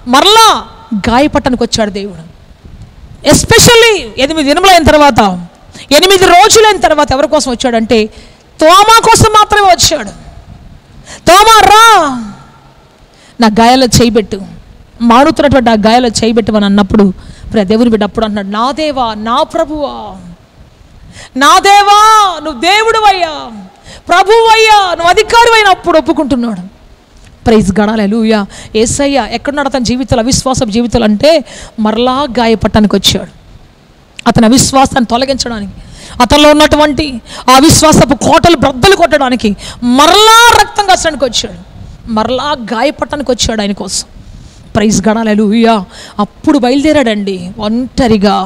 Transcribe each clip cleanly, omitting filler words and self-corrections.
మరలా గాయపట్టడానికి వచ్చాడు దేవుడు. ఎస్పెషల్లీ 8 దినములు అయిన తర్వాత, 8 రోజులైన తర్వాత ఎవరి కోసం వచ్చాడంటే తోమా కోసం మాత్రమే వచ్చాడు. తోమా రా, నా గాయాల్లో చేయబెట్టు, మాడుతున్నటువంటి ఆ గాయాల్లో చేయబెట్టమని అన్నప్పుడు దేవుని బిడ్డ అప్పుడు అన్నాడు, నా దేవా, నా ప్రభువా, నా దేవా, నువ్వు దేవుడువయ్యా, ప్రభువయ్యా, నువ్వు అధికారివైన అప్పుడు ఒప్పుకుంటున్నాడు. ప్రైజ్ గాడ్, హల్లెలూయా. యేసయ్య ఎక్కడున్నాడు అతని జీవితాలు, అవిశ్వాసపు జీవితాలు అంటే మరలా గాయపట్టడానికి వచ్చాడు. అతని అవిశ్వాసాన్ని తొలగించడానికి, అతనిలో ఉన్నటువంటి ఆ అవిశ్వాసపు కోటలు బ్రద్దలు కొట్టడానికి మరలా రక్తం కాచడానికి వచ్చాడు, మరలా గాయపట్టడానికి వచ్చాడు ఆయన కోసం. ప్రైజ్ గాడ్, హల్లెలూయా. అప్పుడు బయలుదేరాడండి ఒంటరిగా.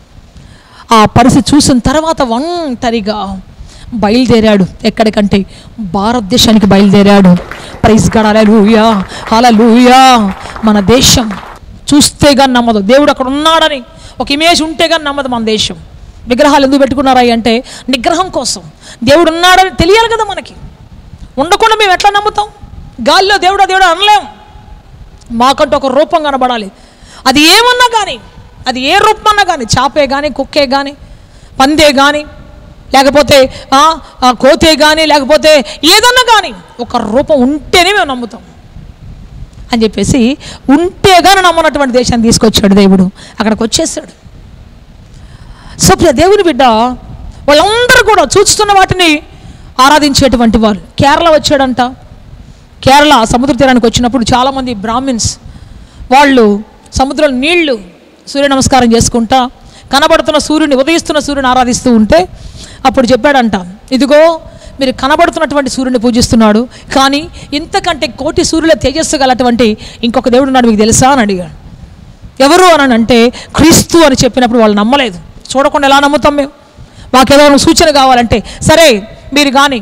ఆ పరిస్థితి చూసిన తర్వాత ఒంటరిగా బయలుదేరాడు. ఎక్కడికంటే భారతదేశానికి బయలుదేరాడు. ప్రైజ్ గాడ్, హల్లెలూయా, హల్లెలూయా. మన దేశం చూస్తే కానీ నమ్మదు, దేవుడు అక్కడ ఉన్నాడని ఒక ఇమేజ్ ఉంటే కానీ నమ్మదు మన దేశం. విగ్రహాలు ఎందుకు పెట్టుకున్నారా అంటే నిగ్రహం కోసం. దేవుడు ఉన్నాడని తెలియాలి కదా మనకి. ఉండకుండా మేము ఎట్లా నమ్ముతాం? గాలిలో దేవుడా దేవుడా అనలేం. మాకంటూ ఒక రూపం కనబడాలి. అది ఏమన్నా కానీ, అది ఏ రూపం అన్నా కానీ, చాపే కానీ, కుక్కే కానీ, పందే కానీ, లేకపోతే కోతే కానీ, లేకపోతే ఏదన్నా కానీ ఒక రూపం ఉంటేనే మేము నమ్ముతాం అని చెప్పేసి ఉంటే కానీ నమ్మనటువంటి దేశాన్ని తీసుకొచ్చాడు దేవుడు. అక్కడికి వచ్చేసాడు. సో దేవుని బిడ్డ వాళ్ళందరూ కూడా చూస్తున్న వాటిని ఆరాధించేటువంటి వాళ్ళు. కేరళ వచ్చాడంట. కేరళ సముద్ర తీరానికి వచ్చినప్పుడు చాలామంది బ్రాహ్మిన్స్ వాళ్ళు సముద్రం నీళ్లు సూర్య నమస్కారం చేసుకుంటా కనబడుతున్న సూర్యుని, ఉదయిస్తున్న సూర్యుని ఆరాధిస్తూ ఉంటే అప్పుడు చెప్పాడంట, ఇదిగో మీరు కనబడుతున్నటువంటి సూర్యుని పూజిస్తున్నాడు, కానీ ఇంతకంటే కోటి సూర్యుల తేజస్సు గలటువంటి ఇంకొక దేవుడు ఉన్నాడు, మీకు తెలుసా అని అడిగాడు. ఎవరు అని అంటే క్రీస్తు అని చెప్పినప్పుడు వాళ్ళు నమ్మలేదు. చూడకుండా ఎలా నమ్ముతాం మేము? మాకేదో సూచన కావాలంటే సరే మీరు కానీ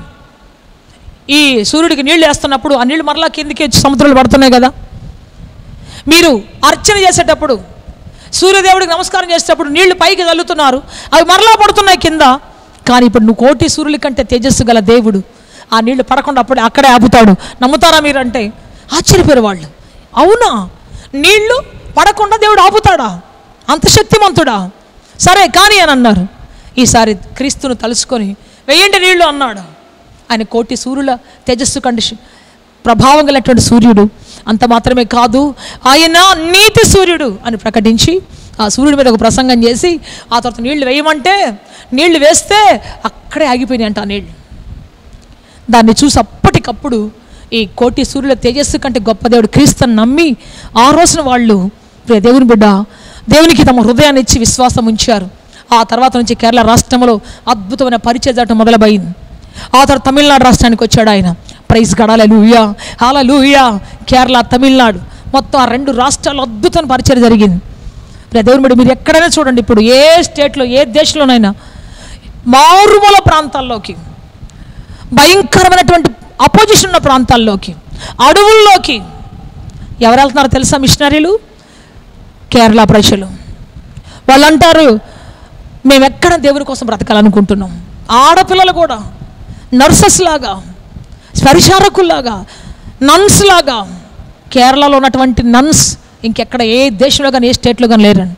ఈ సూర్యుడికి నీళ్లు వేస్తున్నప్పుడు ఆ నీళ్లు మరలా కిందికి సముద్రంలో పడుతున్నాయి కదా, మీరు అర్చన చేసేటప్పుడు సూర్యదేవుడికి నమస్కారం చేసేటప్పుడు నీళ్లు పైకి చల్లుతున్నారు, అవి మరలా పడుతున్నాయి కింద, కానీ ఇప్పుడు నువ్వు కోటి సూర్యుల కంటే తేజస్సు గల దేవుడు ఆ నీళ్లు పడకుండా అప్పుడే అక్కడే ఆపుతాడు, నమ్ముతారా మీరు అంటే ఆశ్చర్యపోయారు వాళ్ళు. అవునా, నీళ్లు పడకుండా దేవుడు ఆపుతాడా? అంత శక్తిమంతుడా? సరే కానీ అని అన్నారు. ఈసారి క్రీస్తును తలుచుకొని వెయ్యండి నీళ్లు అన్నాడు. ఆయన కోటి సూర్యుల తేజస్సు కంటే ప్రభావం గలటువంటి సూర్యుడు. అంత మాత్రమే కాదు, ఆయన నీతి సూర్యుడు అని ప్రకటించి ఆ సూర్యుడి మీద ఒక ప్రసంగం చేసి ఆ తర్వాత నీళ్లు వేయమంటే నీళ్లు వేస్తే అక్కడే ఆగిపోయినాయి అంట ఆ నీళ్ళు. దాన్ని చూసి అప్పటికప్పుడు ఈ కోటి సూర్యుల తేజస్సు కంటే గొప్ప దేవుడు క్రీస్తుని నమ్మి ఆ రోజున వాళ్ళు దేవుని బిడ్డ దేవునికి తమ హృదయాన్ని ఇచ్చి విశ్వాసం ఉంచారు. ఆ తర్వాత నుంచి కేరళ రాష్ట్రంలో అద్భుతమైన పరిచయ జరగడం మొదలైంది. ఆ తర్వాత తమిళనాడు రాష్ట్రానికి వచ్చాడు ఆయన. ప్రైజ్ గాడ్, హల్లెలూయా, హల్లెలూయా. కేరళ, తమిళనాడు మొత్తం ఆ 2 రాష్ట్రాల్లో అద్భుతమైన పరిచయం జరిగింది. దేవుని బిడ్డ మీరు ఎక్కడైనా చూడండి, ఇప్పుడు ఏ స్టేట్లో ఏ దేశంలోనైనా మారుమూల ప్రాంతాల్లోకి, భయంకరమైనటువంటి అపోజిషన్ ఉన్న ప్రాంతాల్లోకి, అడవుల్లోకి ఎవరు వెళ్తున్నారో తెలుసా? మిషనరీలు, కేరళ ప్రజలు. వాళ్ళు అంటారు మేము ఎక్కడ దేవుని కోసం బ్రతకాలనుకుంటున్నాం. ఆడపిల్లలు కూడా నర్సెస్ లాగా, పరిచారకుల్లాగా, నన్స్ లాగా కేరళలో ఉన్నటువంటి నన్స్ ఇంకెక్కడ ఏ దేశంలో కానీ ఏ స్టేట్లో కానీ లేరండి.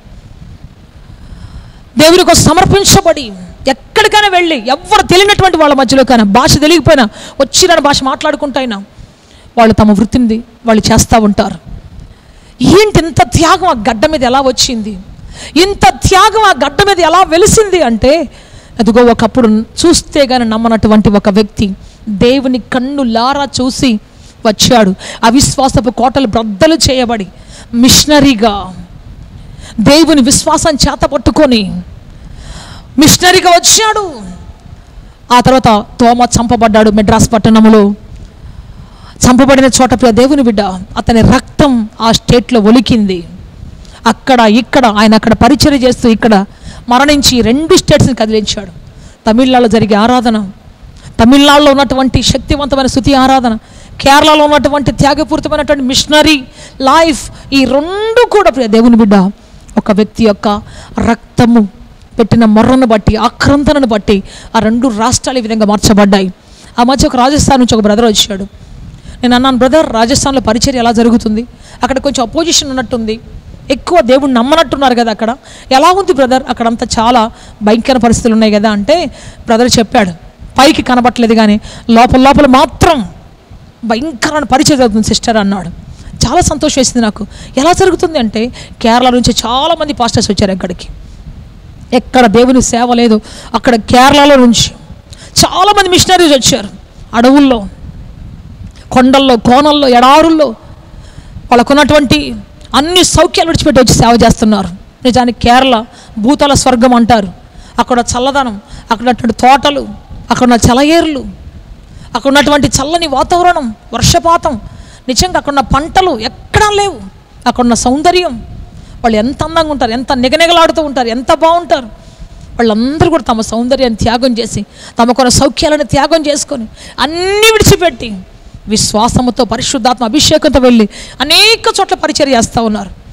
దేవుని కోసం సమర్పించబడి ఎక్కడికైనా వెళ్ళి ఎవరు తెలియనటువంటి వాళ్ళ మధ్యలో కానీ భాష తెలియకపోయినా వచ్చిన భాష మాట్లాడుకుంటైనా వాళ్ళు తమ వృత్తిని వాళ్ళు చేస్తూ ఉంటారు. ఏంటి ఇంత త్యాగం ఆ గడ్డ మీద ఎలా వచ్చింది? ఇంత త్యాగం ఆ గడ్డ మీద ఎలా వెలిసింది అంటే అదిగో ఒకప్పుడు చూస్తే కానీ నమ్మనటువంటి ఒక వ్యక్తి దేవుని కన్నులారా చూసి వచ్చాడు. అవిశ్వాసపు కోటలు బ్రద్దలు చేయబడి మిషనరీగా దేవుని విశ్వాసం చేత పట్టుకొని మిషనరీగా వచ్చాడు. ఆ తర్వాత తోమా చంపబడ్డాడు మెడ్రాస్ పట్టణంలో. చంపబడిన చోట దేవుని బిడ్డ అతని రక్తం ఆ స్టేట్లో ఒలికింది. అక్కడ ఇక్కడ ఆయన అక్కడ పరిచర్య చేస్తూ ఇక్కడ మరణించి 2 స్టేట్స్ని కదిలించాడు. తమిళనాడులో జరిగే ఆరాధన, తమిళనాడులో ఉన్నటువంటి శక్తివంతమైన స్తుతి ఆరాధన, కేరళలో ఉన్నటువంటి త్యాగపూరితమైనటువంటి మిషనరీ లైఫ్, ఈ 2 కూడా దేవుని బిడ్డ ఒక వ్యక్తి యొక్క రక్తము పెట్టిన మొర్రను బట్టి, ఆక్రందనను బట్టి ఆ 2 రాష్ట్రాలు ఈ విధంగా మార్చబడ్డాయి. ఆ మధ్య ఒక రాజస్థాన్ నుంచి ఒక బ్రదర్ వచ్చాడు. నేను అన్నాను, బ్రదర్ రాజస్థాన్లో పరిచర్య ఎలా జరుగుతుంది, అక్కడ కొంచెం అపోజిషన్ ఉన్నట్టుంది, ఎక్కువ దేవుడిని నమ్మనట్టున్నారు కదా అక్కడ, ఎలా ఉంది బ్రదర్ అక్కడంతా చాలా భయంకర పరిస్థితులు ఉన్నాయి కదా అంటే బ్రదర్ చెప్పాడు, పైకి కనబట్టలేదు కానీ లోపల లోపల మాత్రం భయంకరమైన పరిచయం జరుగుతుంది సిస్టర్ అన్నాడు. చాలా సంతోషం వేసింది నాకు. ఎలా జరుగుతుంది అంటే కేరళ నుంచి చాలామంది పాస్టర్స్ వచ్చారు అక్కడికి. ఎక్కడ దేవుని సేవ లేదు అక్కడ కేరళలో నుంచి చాలామంది మిషనరీస్ వచ్చారు. అడవుల్లో, కొండల్లో, కోనల్లో, ఎడారుల్లో వాళ్ళకున్నటువంటి అన్ని సౌఖ్యాలు విడిచిపెట్టి వచ్చి సేవ చేస్తున్నారు. నిజానికి కేరళ భూతల స్వర్గం అంటారు. అక్కడ చల్లదనం, అక్కడ ఉన్నటువంటి తోటలు, అక్కడ ఉన్న చలయేర్లు, అక్కడ ఉన్నటువంటి చల్లని వాతావరణం, వర్షపాతం, నిజంగా అక్కడ ఉన్న పంటలు ఎక్కడా లేవు. అక్కడున్న సౌందర్యం, వాళ్ళు ఎంత అందంగా ఉంటారు, ఎంత నిగనిగలాడుతూ ఉంటారు, ఎంత బాగుంటారు. వాళ్ళందరూ కూడా తమ సౌందర్యాన్ని త్యాగం చేసి, తమకున్న సౌఖ్యాలను త్యాగం చేసుకొని అన్నీ విడిచిపెట్టి విశ్వాసముతో పరిశుద్ధాత్మ అభిషేకంతో వెళ్ళి అనేక చోట్ల పరిచర్య చేస్తూ ఉన్నారు.